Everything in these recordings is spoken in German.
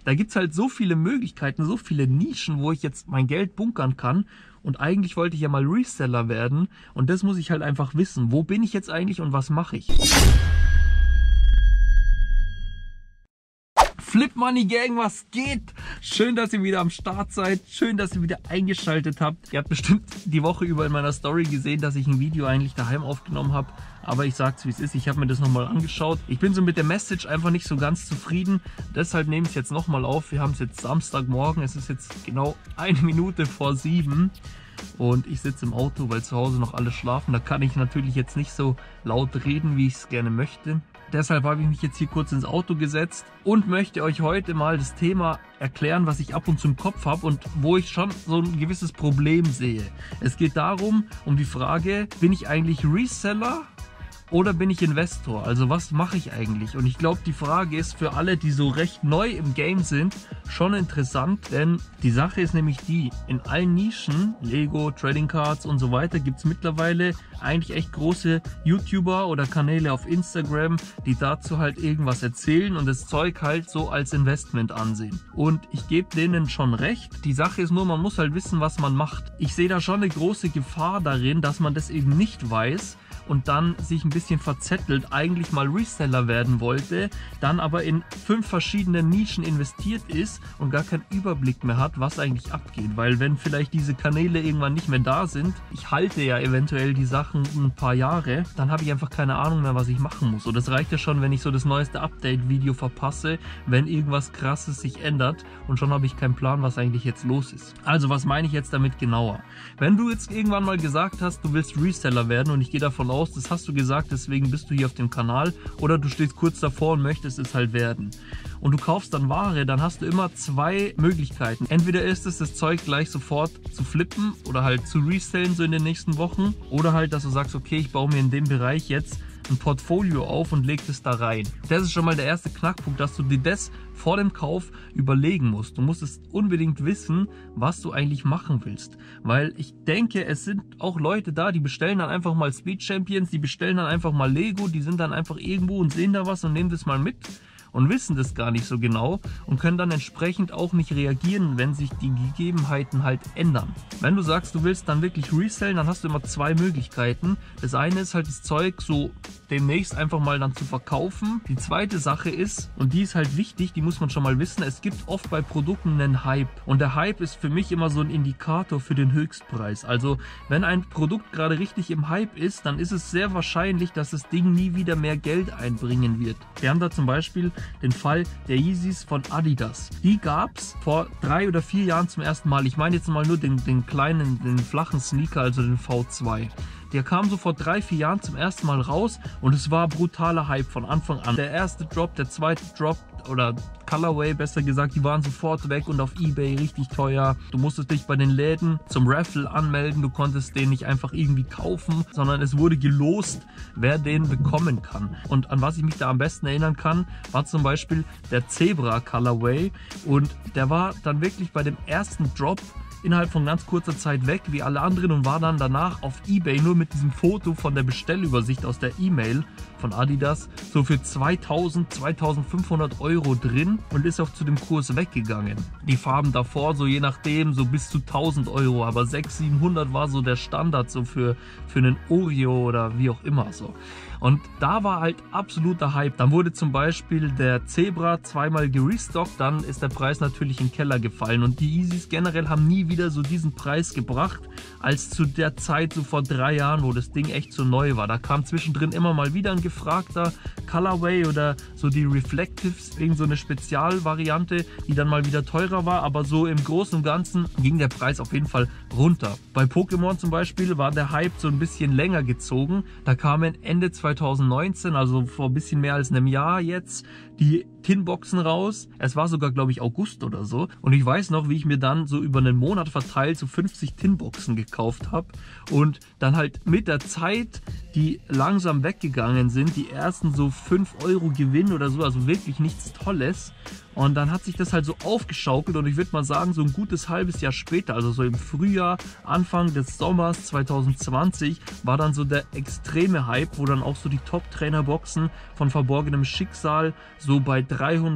Da gibt es halt so viele Möglichkeiten, so viele Nischen, wo ich jetzt mein Geld bunkern kann. Und eigentlich wollte ich ja mal Reseller werden. Und das muss ich halt einfach wissen. Wo bin ich jetzt eigentlich und was mache ich? Flip Money Gang, was geht? Schön, dass ihr wieder am Start seid. Schön, dass ihr wieder eingeschaltet habt. Ihr habt bestimmt die Woche über in meiner Story gesehen, dass ich ein Video eigentlich daheim aufgenommen habe. Aber ich sag's wie es ist, ich habe mir das nochmal angeschaut. Ich bin so mit der Message einfach nicht so ganz zufrieden. Deshalb nehme ich es jetzt nochmal auf. Wir haben es jetzt Samstagmorgen. Es ist jetzt genau 1 Minute vor 7. Und ich sitze im Auto, weil zu Hause noch alle schlafen. Da kann ich natürlich jetzt nicht so laut reden, wie ich es gerne möchte. Deshalb habe ich mich jetzt hier kurz ins Auto gesetzt und möchte euch heute mal das Thema erklären, was ich ab und zu im Kopf habe und wo ich schon so ein gewisses Problem sehe. Es geht darum, um die Frage, bin ich eigentlich Reseller oder bin ich Investor? Also was mache ich eigentlich? Und ich glaube, die Frage ist für alle, die so recht neu im Game sind, schon interessant, denn die Sache ist nämlich die, in allen Nischen, Lego, Trading Cards und so weiter, gibt es mittlerweile eigentlich echt große YouTuber oder Kanäle auf Instagram, die dazu halt irgendwas erzählen und das Zeug halt so als Investment ansehen. Und ich gebe denen schon recht. Die Sache ist nur, man muss halt wissen, was man macht. Ich sehe da schon eine große Gefahr darin, dass man das eben nicht weiß und dann sich ein bisschen verzettelt, eigentlich mal Reseller werden wollte, dann aber in 5 verschiedenen Nischen investiert ist und gar keinen Überblick mehr hat, was eigentlich abgeht. Weil wenn vielleicht diese Kanäle irgendwann nicht mehr da sind, ich halte ja eventuell die Sachen ein paar Jahre, dann habe ich einfach keine Ahnung mehr, was ich machen muss. Und das reicht ja schon, wenn ich so das neueste Update-Video verpasse, wenn irgendwas Krasses sich ändert und schon habe ich keinen Plan, was eigentlich jetzt los ist. Also was meine ich jetzt damit genauer? Wenn du jetzt irgendwann mal gesagt hast, du willst Reseller werden und ich gehe davon aus, das hast du gesagt, deswegen bist du hier auf dem Kanal, oder du stehst kurz davor und möchtest es halt werden. Und du kaufst dann Ware, dann hast du immer 2 Möglichkeiten. Entweder ist es das Zeug gleich sofort zu flippen oder halt zu resellen so in den nächsten Wochen, oder halt, dass du sagst, okay, ich baue mir in dem Bereich jetzt ein Portfolio auf und leg das da rein. Das ist schon mal der erste Knackpunkt, dass du dir das vor dem Kauf überlegen musst. Du musst es unbedingt wissen, was du eigentlich machen willst. Weil ich denke, es sind auch Leute da, die bestellen dann einfach mal Speed Champions, die bestellen dann einfach mal Lego, die sind dann einfach irgendwo und sehen da was und nehmen das mal mit und wissen das gar nicht so genau und können dann entsprechend auch nicht reagieren, wenn sich die Gegebenheiten halt ändern. Wenn du sagst, du willst dann wirklich resellen, dann hast du immer 2 Möglichkeiten. Das eine ist halt das Zeug so demnächst einfach mal dann zu verkaufen. Die zweite Sache ist, und die ist halt wichtig, die muss man schon mal wissen, es gibt oft bei Produkten einen Hype. Und der Hype ist für mich immer so ein Indikator für den Höchstpreis. Also wenn ein Produkt gerade richtig im Hype ist, dann ist es sehr wahrscheinlich, dass das Ding nie wieder mehr Geld einbringen wird. Wir haben da zum Beispiel den Fall der Yeezys von Adidas. Die gab es vor 3 oder 4 Jahren zum ersten Mal. Ich meine jetzt mal nur den kleinen, den flachen Sneaker, also den V2. Der kam so vor 3, 4 Jahren zum ersten Mal raus und es war brutaler Hype von Anfang an. Der erste Drop, der zweite Drop oder Colorway besser gesagt, die waren sofort weg und auf eBay richtig teuer. Du musstest dich bei den Läden zum Raffle anmelden, du konntest den nicht einfach irgendwie kaufen, sondern es wurde gelost, wer den bekommen kann. Und an was ich mich da am besten erinnern kann, war zum Beispiel der Zebra Colorway und der war dann wirklich bei dem ersten Drop innerhalb von ganz kurzer Zeit weg, wie alle anderen, und war dann danach auf eBay nur mit diesem Foto von der Bestellübersicht aus der E-Mail von Adidas so für 2000, 2500 Euro drin und ist auch zu dem Kurs weggegangen. Die Farben davor, so je nachdem, so bis zu 1000 Euro, aber 600, 700 war so der Standard so für einen Oreo oder wie auch immer so. Und da war halt absoluter Hype. Dann wurde zum Beispiel der Zebra zweimal gerestockt, dann ist der Preis natürlich in den Keller gefallen. Und die Yeezys generell haben nie wieder so diesen Preis gebracht, als zu der Zeit so vor 3 Jahren, wo das Ding echt so neu war. Da kam zwischendrin immer mal wieder ein gefragter Colorway oder so die Reflectives, irgend so eine Spezialvariante, die dann mal wieder teurer war. Aber so im Großen und Ganzen ging der Preis auf jeden Fall runter. Bei Pokémon zum Beispiel war der Hype so ein bisschen länger gezogen. Da kamen Ende 2019, also vor ein bisschen mehr als einem Jahr jetzt, die Tinboxen raus. Es war sogar, glaube ich, August oder so. Und ich weiß noch, wie ich mir dann so über einen Monat verteilt so 50 Tinboxen gekauft habe. Und dann halt mit der Zeit, die langsam weggegangen sind, die ersten so 5 Euro Gewinn oder so, also wirklich nichts Tolles. Und dann hat sich das halt so aufgeschaukelt und ich würde mal sagen, so ein gutes halbes Jahr später, also so im Frühjahr, Anfang des Sommers 2020, war dann so der extreme Hype, wo dann auch so die Top-Trainer-Boxen von Verborgenem Schicksal so bei 300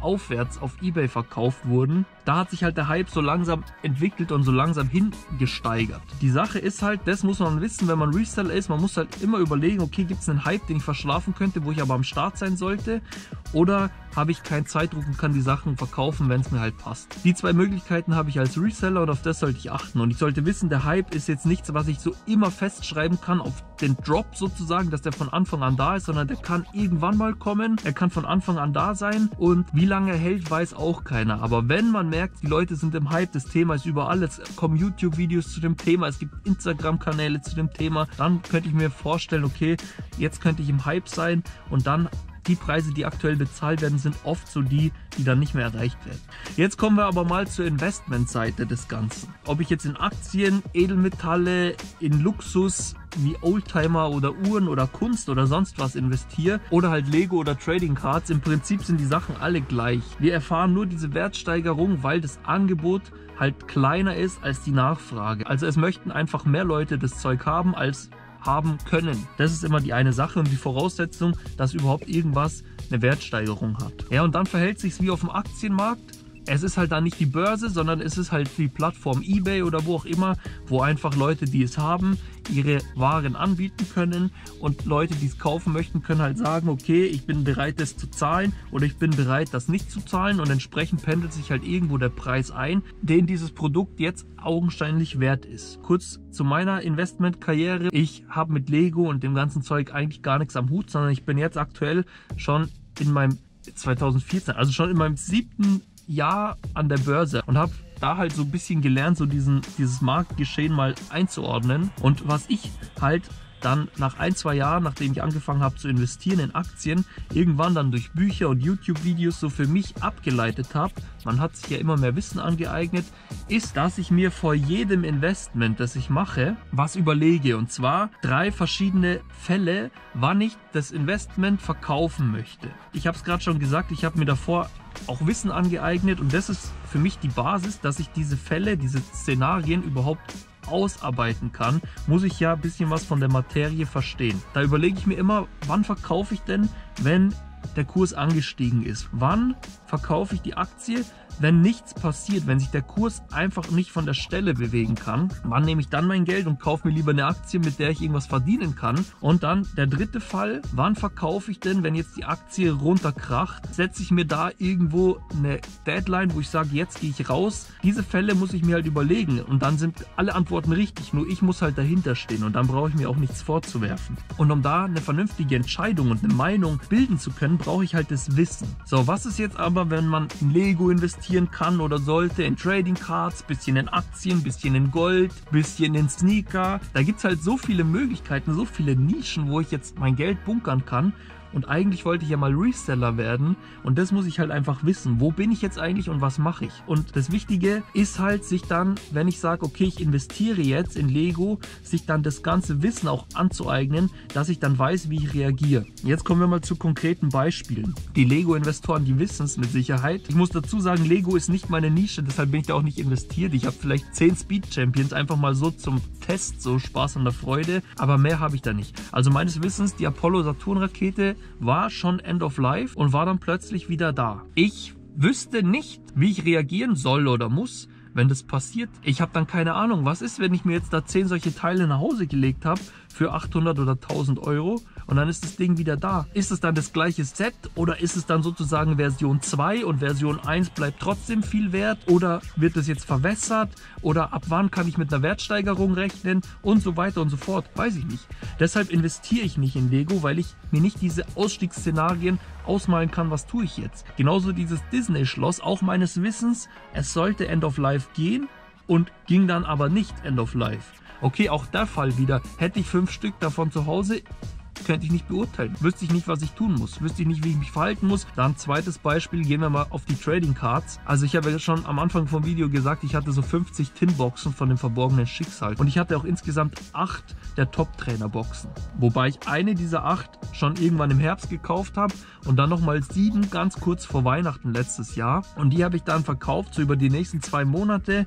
aufwärts auf eBay verkauft wurden, da hat sich halt der Hype so langsam entwickelt und so langsam hingesteigert. Die Sache ist halt, das muss man wissen, wenn man Reseller ist, man muss halt immer überlegen, okay, gibt es einen Hype, den ich verschlafen könnte, wo ich aber am Start sein sollte, oder habe ich keinen Zeitdruck und kann die Sachen verkaufen, wenn es mir halt passt. Die zwei Möglichkeiten habe ich als Reseller und auf das sollte ich achten. Und ich sollte wissen, der Hype ist jetzt nichts, was ich so immer festschreiben kann auf den Drop sozusagen, dass der von Anfang an da ist, sondern der kann irgendwann mal kommen, er kann von Anfang an da sein und wie lange er hält, weiß auch keiner. Aber wenn man merkt, die Leute sind im Hype, das Thema ist überall, es kommen YouTube-Videos zu dem Thema, es gibt Instagram-Kanäle zu dem Thema, dann könnte ich mir vorstellen, okay, jetzt könnte ich im Hype sein und dann die Preise, die aktuell bezahlt werden, sind oft so die dann nicht mehr erreicht werden. Jetzt kommen wir aber mal zur Investmentseite des Ganzen. Ob ich jetzt in Aktien, Edelmetalle, in Luxus wie Oldtimer oder Uhren oder Kunst oder sonst was investiere oder halt Lego oder Trading Cards, im Prinzip sind die Sachen alle gleich. Wir erfahren nur diese Wertsteigerung, weil das Angebot halt kleiner ist als die Nachfrage. Also es möchten einfach mehr Leute das Zeug haben, als haben können. Das ist immer die eine Sache und die Voraussetzung, dass überhaupt irgendwas eine Wertsteigerung hat. Ja, und dann verhält sich es wie auf dem Aktienmarkt. Es ist halt dann nicht die Börse, sondern es ist halt die Plattform eBay oder wo auch immer, wo einfach Leute, die es haben, ihre Waren anbieten können und Leute, die es kaufen möchten, können halt sagen, okay, ich bin bereit, das zu zahlen oder ich bin bereit, das nicht zu zahlen und entsprechend pendelt sich halt irgendwo der Preis ein, den dieses Produkt jetzt augenscheinlich wert ist. Kurz zu meiner Investmentkarriere. Ich habe mit Lego und dem ganzen Zeug eigentlich gar nichts am Hut, sondern ich bin jetzt aktuell schon in meinem 2014, also schon in meinem 7. Jahr an der Börse und habe da halt so ein bisschen gelernt, so dieses Marktgeschehen mal einzuordnen. Und was ich halt dann nach 1-2 Jahren, nachdem ich angefangen habe zu investieren in Aktien, irgendwann dann durch Bücher und YouTube-Videos so für mich abgeleitet habe, man hat sich ja immer mehr Wissen angeeignet, ist, dass ich mir vor jedem Investment, das ich mache, was überlege. Und zwar 3 verschiedene Fälle, wann ich das Investment verkaufen möchte. Ich habe es gerade schon gesagt, ich habe mir davor auch Wissen angeeignet und das ist für mich die Basis, dass ich diese Fälle, diese Szenarien überhaupt ausarbeiten kann, muss ich ja ein bisschen was von der Materie verstehen. Da überlege ich mir immer, wann verkaufe ich denn, wenn der Kurs angestiegen ist? Wann verkaufe ich die Aktie, wenn nichts passiert, wenn sich der Kurs einfach nicht von der Stelle bewegen kann? Wann nehme ich dann mein Geld und kaufe mir lieber eine Aktie, mit der ich irgendwas verdienen kann? Und dann der dritte Fall, wann verkaufe ich denn, wenn jetzt die Aktie runterkracht? Setze ich mir da irgendwo eine Deadline, wo ich sage, jetzt gehe ich raus? Diese Fälle muss ich mir halt überlegen und dann sind alle Antworten richtig, nur ich muss halt dahinter stehen und dann brauche ich mir auch nichts vorzuwerfen. Und um da eine vernünftige Entscheidung und eine Meinung bilden zu können, brauche ich halt das Wissen. So, was ist jetzt aber, wenn man in Lego investieren kann oder sollte, in Trading Cards, bisschen in Aktien, bisschen in Gold, bisschen in Sneaker? Da gibt es halt so viele Möglichkeiten, so viele Nischen, wo ich jetzt mein Geld bunkern kann. Und eigentlich wollte ich ja mal Reseller werden und das muss ich halt einfach wissen. Wo bin ich jetzt eigentlich und was mache ich? Und das Wichtige ist halt, sich dann, wenn ich sage, okay, ich investiere jetzt in Lego, sich dann das ganze Wissen auch anzueignen, dass ich dann weiß, wie ich reagiere. Jetzt kommen wir mal zu konkreten Beispielen. Die Lego-Investoren, die wissen es mit Sicherheit. Ich muss dazu sagen, Lego ist nicht meine Nische, deshalb bin ich da auch nicht investiert. Ich habe vielleicht 10 Speed Champions, einfach mal so zum Test, so Spaß an der Freude, aber mehr habe ich da nicht. Also meines Wissens, die Apollo-Saturn-Rakete war schon End of Life und war dann plötzlich wieder da. Ich wüsste nicht, wie ich reagieren soll oder muss, wenn das passiert. Ich habe dann keine Ahnung, was ist, wenn ich mir jetzt da 10 solche Teile nach Hause gelegt habe für 800 oder 1000 Euro und dann ist das Ding wieder da. Ist es dann das gleiche Set oder ist es dann sozusagen Version 2 und Version 1 bleibt trotzdem viel wert oder wird es jetzt verwässert oder ab wann kann ich mit einer Wertsteigerung rechnen und so weiter und so fort, weiß ich nicht. Deshalb investiere ich nicht in Lego, weil ich mir nicht diese Ausstiegsszenarien ausmalen kann, was tue ich jetzt. Genauso dieses Disney-Schloss, auch meines Wissens, es sollte End of Life gehen und ging dann aber nicht End of Life. Okay, auch der Fall wieder. Hätte ich 5 Stück davon zu Hause, könnte ich nicht beurteilen. Wüsste ich nicht, was ich tun muss. Wüsste ich nicht, wie ich mich verhalten muss. Dann zweites Beispiel, gehen wir mal auf die Trading Cards. Also ich habe ja schon am Anfang vom Video gesagt, ich hatte so 50 Tin-Boxen von dem verborgenen Schicksal. Und ich hatte auch insgesamt 8 der Top-Trainer-Boxen. Wobei ich eine dieser 8 schon irgendwann im Herbst gekauft habe und dann nochmal 7 ganz kurz vor Weihnachten letztes Jahr. Und die habe ich dann verkauft, so über die nächsten 2 Monate.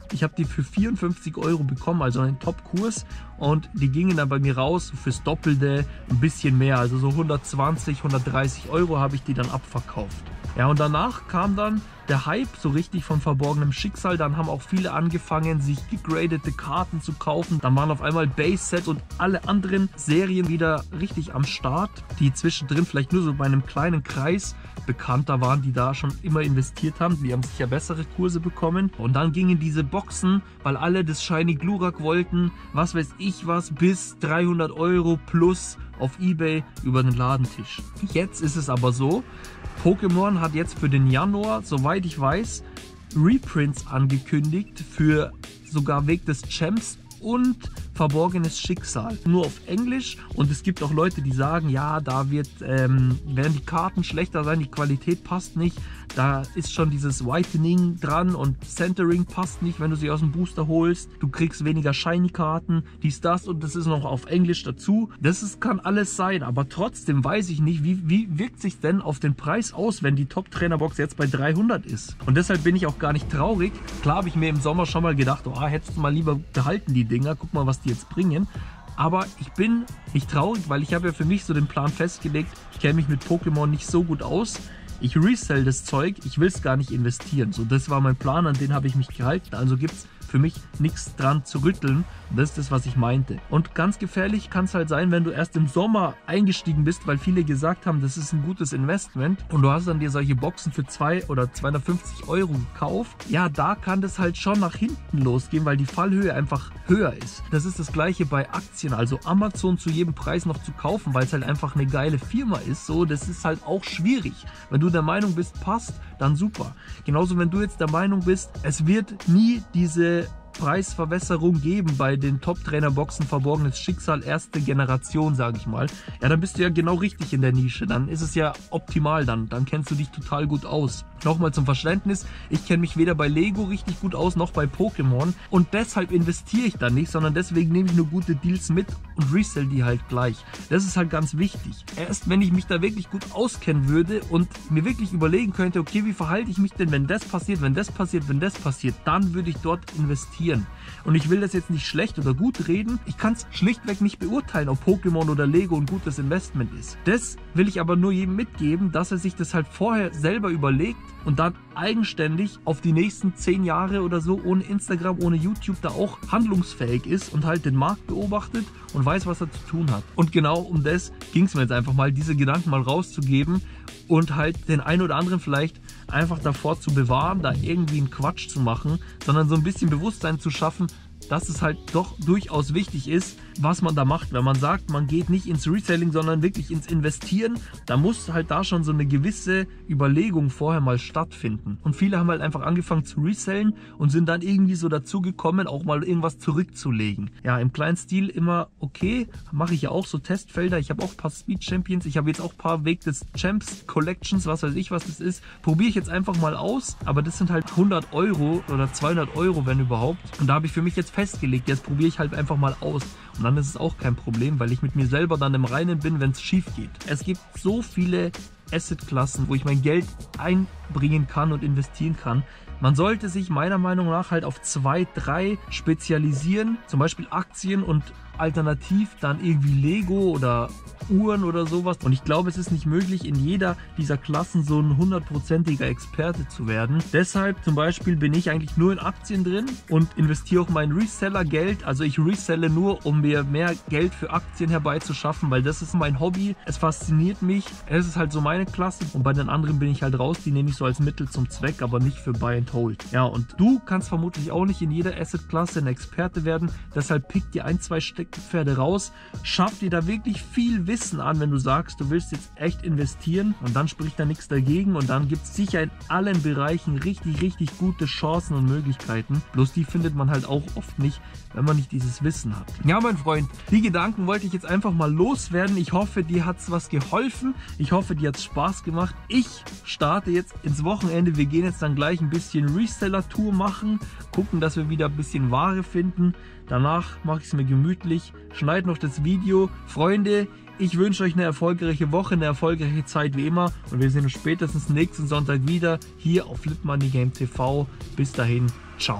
Ich habe die für 54 € bekommen, also einen Top-Kurs. Und die gingen dann bei mir raus fürs Doppelte, ein bisschen mehr. Also so 120, 130 € habe ich die dann abverkauft. Ja, und danach kam dann der Hype so richtig von Verborgenem Schicksal. Dann haben auch viele angefangen, sich gegradete Karten zu kaufen. Dann waren auf einmal Base-Set und alle anderen Serien wieder richtig am Start, die zwischendrin vielleicht nur so bei einem kleinen Kreis bekannter waren, die da schon immer investiert haben. Die haben sicher bessere Kurse bekommen. Und dann gingen diese Boxen, weil alle das Shiny Glurak wollten, was weiß ich was, bis 300 € plus auf eBay über den Ladentisch. Jetzt ist es aber so, Pokémon hat jetzt für den Januar, soweit ich weiß, Reprints angekündigt für sogar Weg des Champs und Verborgenes Schicksal. Nur auf Englisch, und es gibt auch Leute, die sagen, ja, da werden die Karten schlechter sein, die Qualität passt nicht, da ist schon dieses Whitening dran und Centering passt nicht, wenn du sie aus dem Booster holst, du kriegst weniger Shiny-Karten, dies, das, und das ist noch auf Englisch dazu. Kann alles sein, aber trotzdem weiß ich nicht, wie wirkt sich denn auf den Preis aus, wenn die Top-Trainer-Box jetzt bei 300 ist. Und deshalb bin ich auch gar nicht traurig. Klar habe ich mir im Sommer schon mal gedacht, oh, hättest du mal lieber behalten die Dinger, guck mal, was die jetzt bringen. Aber ich bin nicht traurig, weil ich habe ja für mich so den Plan festgelegt, ich kenne mich mit Pokémon nicht so gut aus. Ich resell das Zeug, ich will es gar nicht investieren. So, das war mein Plan, an den habe ich mich gehalten. Also gibt es für mich nichts dran zu rütteln. Das ist das, was ich meinte. Und ganz gefährlich kann es halt sein, wenn du erst im Sommer eingestiegen bist, weil viele gesagt haben, das ist ein gutes Investment und du hast dann dir solche Boxen für 2 oder 250 € gekauft. Ja, da kann das halt schon nach hinten losgehen, weil die Fallhöhe einfach höher ist. Das ist das gleiche bei Aktien, also Amazon zu jedem Preis noch zu kaufen, weil es halt einfach eine geile Firma ist. So, das ist halt auch schwierig. Wenn du der Meinung bist, passt, dann super. Genauso, wenn du jetzt der Meinung bist, es wird nie diese Preisverwässerung geben bei den Top-Trainer-Boxen Verborgenes Schicksal erste Generation, sage ich mal. Ja, dann bist du ja genau richtig in der Nische. Dann ist es ja optimal, dann kennst du dich total gut aus. Nochmal zum Verständnis, ich kenne mich weder bei Lego richtig gut aus, noch bei Pokémon und deshalb investiere ich da nicht, sondern deswegen nehme ich nur gute Deals mit und resell die halt gleich. Das ist halt ganz wichtig. Erst wenn ich mich da wirklich gut auskennen würde und mir wirklich überlegen könnte, okay, wie verhalte ich mich denn, wenn das passiert, wenn das passiert, wenn das passiert, dann würde ich dort investieren. Und ich will das jetzt nicht schlecht oder gut reden, ich kann es schlichtweg nicht beurteilen, ob Pokémon oder Lego ein gutes Investment ist. Das will ich aber nur jedem mitgeben, dass er sich das halt vorher selber überlegt und dann eigenständig auf die nächsten 10 Jahre oder so ohne Instagram, ohne YouTube da auch handlungsfähig ist und halt den Markt beobachtet und weiß, was er zu tun hat. Und genau um das ging es mir jetzt einfach mal, diese Gedanken mal rauszugeben und halt den einen oder anderen vielleicht einfach davor zu bewahren, da irgendwie einen Quatsch zu machen, sondern so ein bisschen Bewusstsein zu schaffen, dass es halt doch durchaus wichtig ist, was man da macht. Wenn man sagt, man geht nicht ins Reselling, sondern wirklich ins Investieren, da muss halt da schon so eine gewisse Überlegung vorher mal stattfinden. Und viele haben halt einfach angefangen zu resellen und sind dann irgendwie so dazu gekommen, auch mal irgendwas zurückzulegen. Ja, im kleinen Stil immer okay, mache ich ja auch so Testfelder. Ich habe auch ein paar Speed Champions, ich habe jetzt auch ein paar Weg des Champs Collections, was weiß ich, was das ist. Probiere ich jetzt einfach mal aus, aber das sind halt 100 € oder 200 €, wenn überhaupt. Und da habe ich für mich jetzt festgelegt, jetzt probiere ich halt einfach mal aus. Und dann ist es auch kein Problem, weil ich mit mir selber dann im Reinen bin, wenn es schief geht. Es gibt so viele Assetklassen, wo ich mein Geld einbringen kann und investieren kann. Man sollte sich meiner Meinung nach halt auf 2, 3 spezialisieren, zum Beispiel Aktien und alternativ dann irgendwie Lego oder Uhren oder sowas. Und ich glaube, es ist nicht möglich, in jeder dieser Klassen so ein 100%iger Experte zu werden. Deshalb zum Beispiel bin ich eigentlich nur in Aktien drin und investiere auch mein Reseller-Geld. Also ich reselle nur, um mir mehr Geld für Aktien herbeizuschaffen, weil das ist mein Hobby. Es fasziniert mich. Es ist halt so meine Klasse. Und bei den anderen bin ich halt raus. Die nehme ich so als Mittel zum Zweck, aber nicht für Buy and Hold. Ja, und du kannst vermutlich auch nicht in jeder Asset-Klasse ein Experte werden. Deshalb pick dir 1, 2 Steckenpferde raus. Schaff dir da wirklich viel Wissen an, wenn du sagst, du willst jetzt echt investieren. Und dann spricht da nichts dagegen. Und dann gibt es sicher in allen Bereichen richtig, richtig gute Chancen und Möglichkeiten. Bloß die findet man halt auch oft nicht, wenn man nicht dieses Wissen hat. Ja, mein Freund, die Gedanken wollte ich jetzt einfach mal loswerden. Ich hoffe, dir hat es was geholfen. Ich hoffe, dir hat es Spaß gemacht. Ich starte jetzt ins Wochenende. Wir gehen jetzt dann gleich ein bisschen Reseller-Tour machen. Gucken, dass wir wieder ein bisschen Ware finden. Danach mache ich es mir gemütlich. Schneide noch das Video. Freunde, ich wünsche euch eine erfolgreiche Woche, eine erfolgreiche Zeit wie immer. Und wir sehen uns spätestens nächsten Sonntag wieder hier auf Flip Money Game TV. Bis dahin, ciao.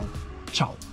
Ciao.